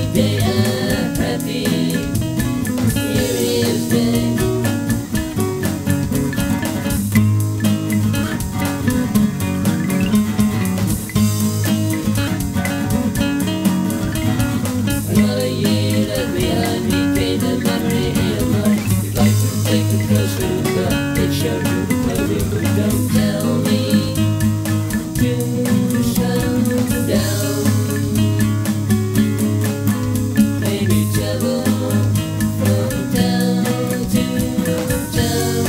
day a happy Memoriez day. Another year left behind me, pain and memory in mind. You'd like to take a close look, but it shows you the clothing. Don't tell me to slow down. Maybe travel from town to town.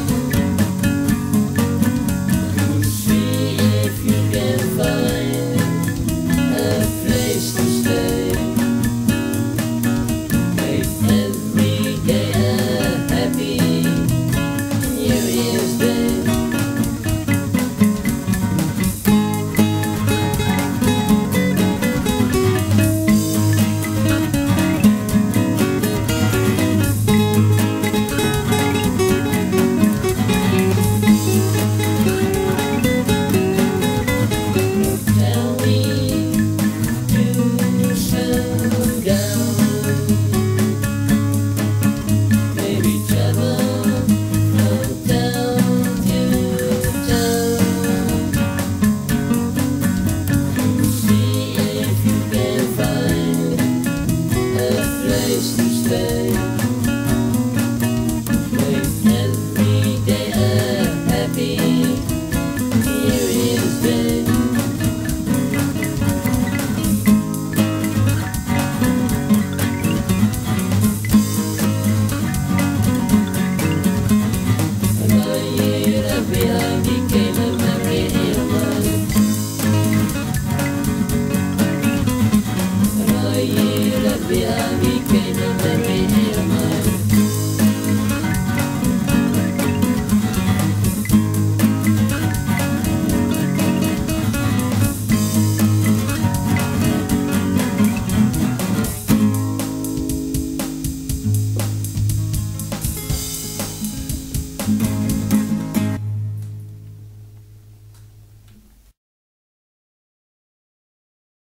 See if you can find a place to stay. Make every day a happy Memoriez day. Tell me to slow down. Maybe travel from town to town. See if you can find a place to stay. Make every day a happy Memoriez day. Another year left behind became a memory in mind. Another year left behind became a memory in mind.